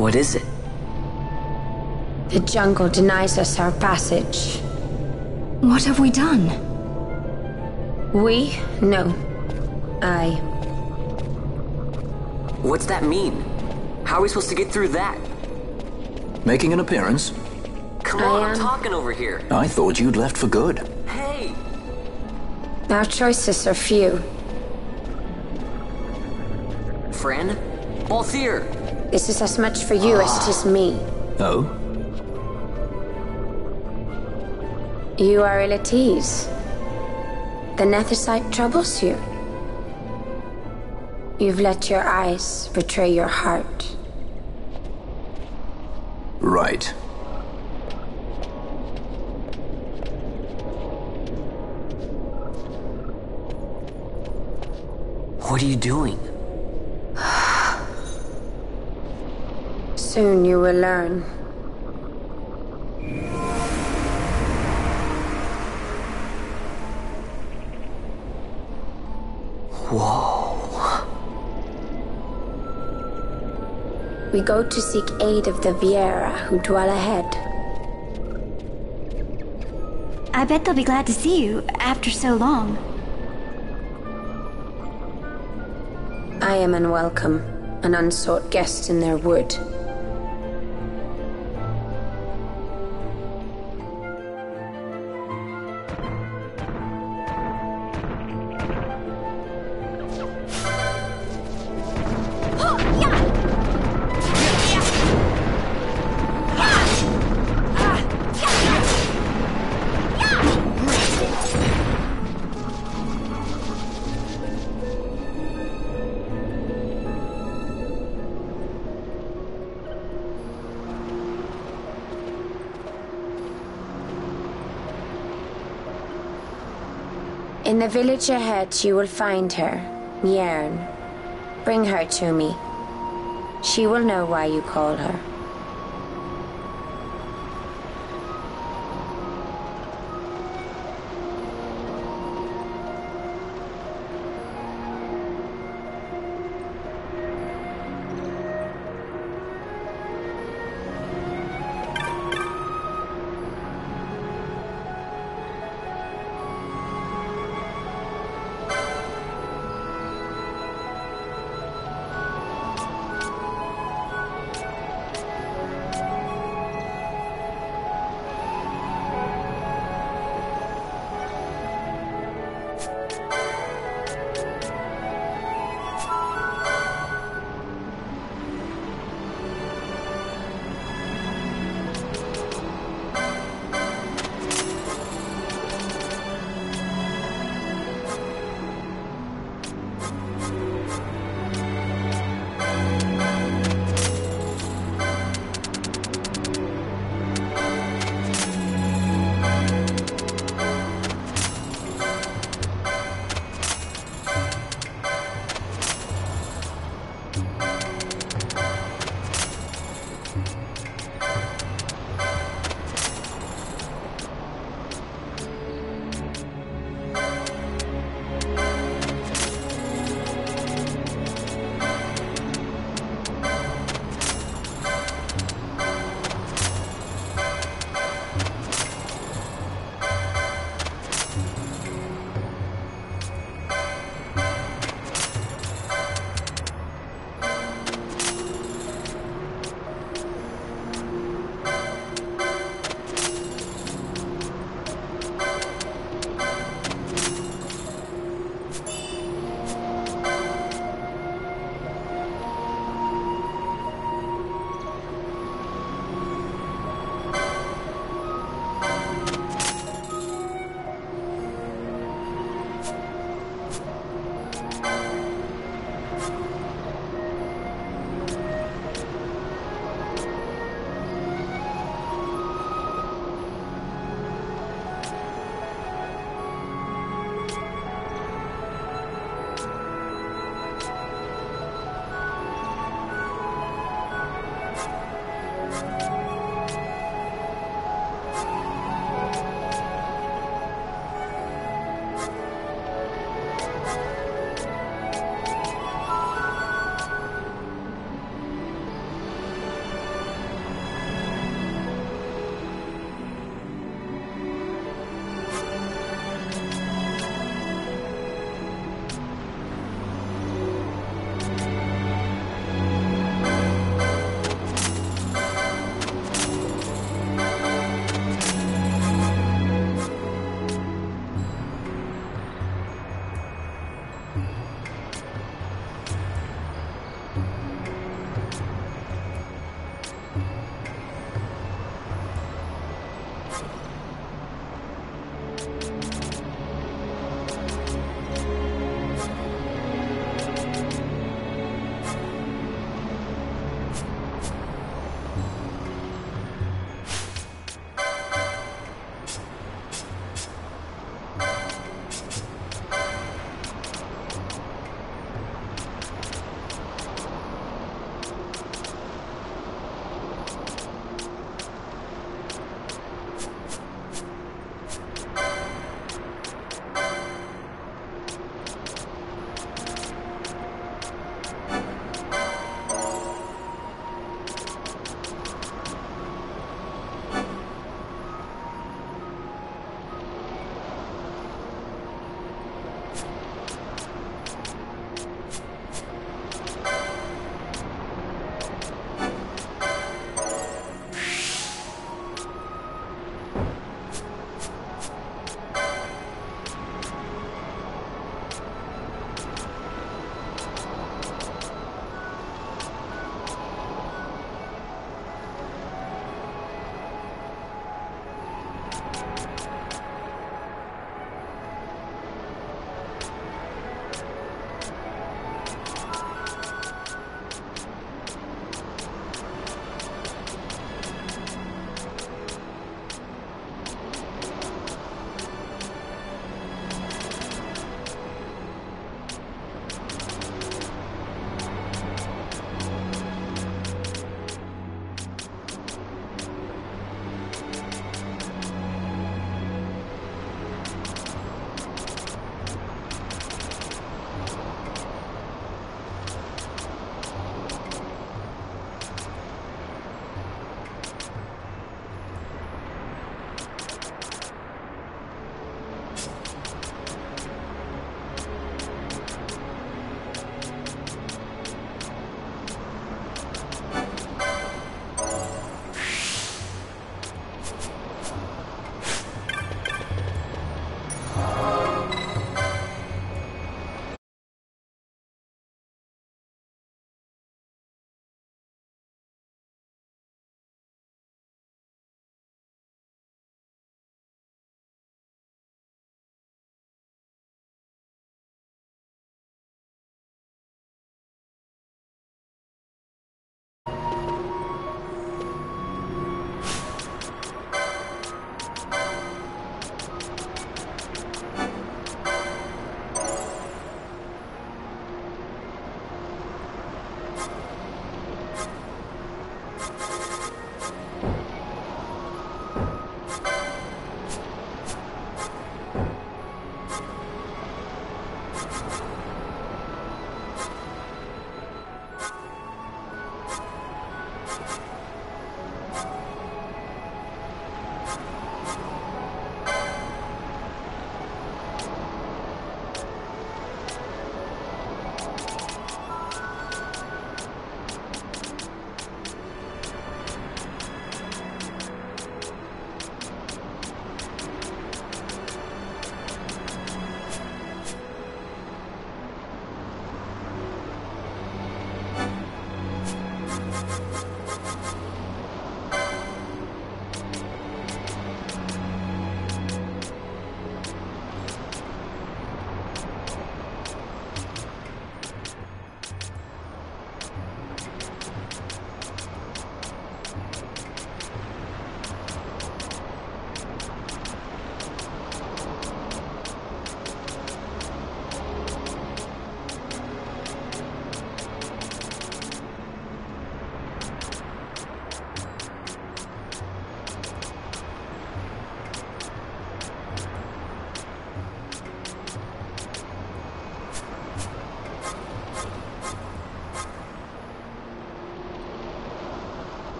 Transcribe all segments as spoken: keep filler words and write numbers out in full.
What is it? The jungle denies us our passage. What have we done? We? No. I. What's that mean? How are we supposed to get through that? Making an appearance? Come I on, am- I'm talking over here. I thought you'd left for good. Hey! Our choices are few. Friend? Balthier! This is as much for you as it is me. Oh? You are ill at ease. The Nethicite troubles you. You've let your eyes betray your heart. Right. What are you doing? Soon you will learn. Whoa. We go to seek aid of the Viera who dwell ahead. I bet they'll be glad to see you after so long. I am unwelcome, an unsought guest in their wood. In the village ahead, you will find her, Mjern. Bring her to me. She will know why you call her.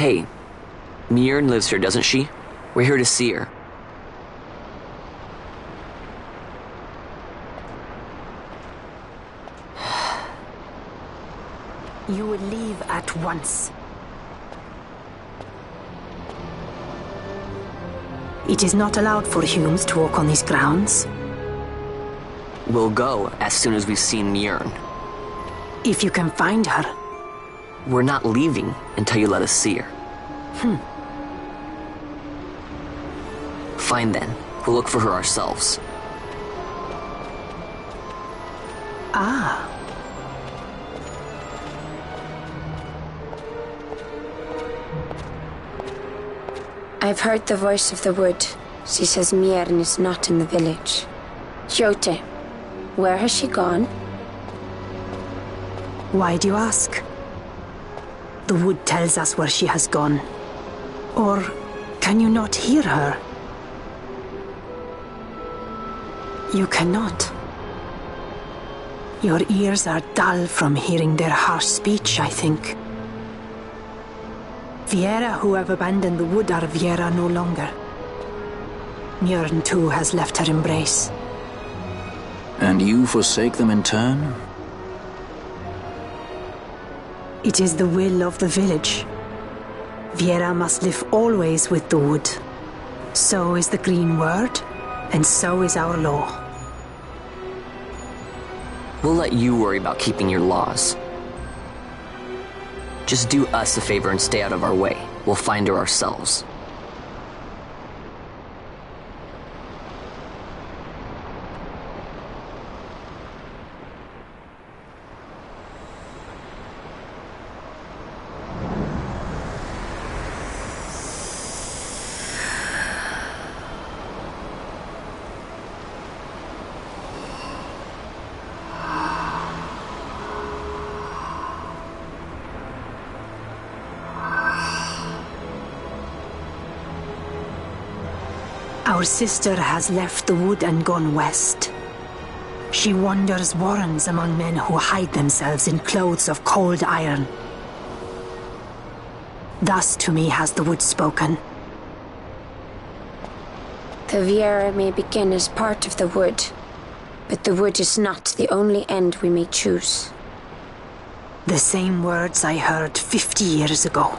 Hey, Mjern lives here, doesn't she? We're here to see her. You will leave at once. It is not allowed for humans to walk on these grounds. We'll go as soon as we've seen Mjern. If you can find her. We're not leaving until you let us see her. Hmm. Fine then. We'll look for her ourselves. Ah. I've heard the voice of the wood. She says Mjern is not in the village. Jyoti, where has she gone? Why do you ask? The wood tells us where she has gone. Or can you not hear her? You cannot. Your ears are dull from hearing their harsh speech, I think. Viera who have abandoned the wood are Viera no longer. Mjern too has left her embrace. And you forsake them in turn? It is the will of the village. Viera must live always with the wood. So is the green word, and so is our law. We'll let you worry about keeping your laws. Just do us a favor and stay out of our way. We'll find her ourselves. Our sister has left the wood and gone west. She wanders warrens among men who hide themselves in clothes of cold iron. Thus to me has the wood spoken. The Viera may begin as part of the wood, but the wood is not the only end we may choose. The same words I heard fifty years ago.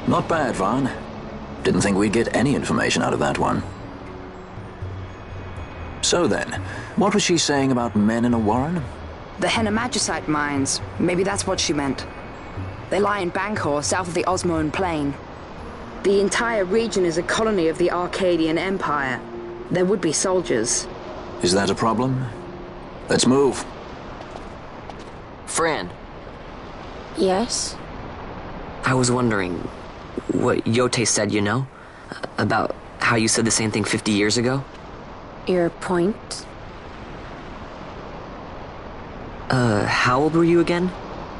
Not bad, Vaughn. Didn't think we'd get any information out of that one. So then, what was she saying about men in a warren? The Henna Magicite mines. Maybe that's what she meant. They lie in Bangkor, south of the Osmoan Plain. The entire region is a colony of the Arcadian Empire. There would be soldiers. Is that a problem? Let's move. Fran, Yes? I was wondering what Yote said, you know? About how you said the same thing fifty years ago? Your point? Uh, how old were you again?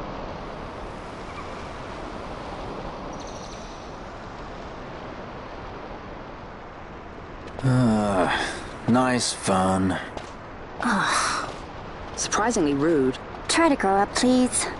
Nice fun. Surprisingly rude. Try to grow up, please.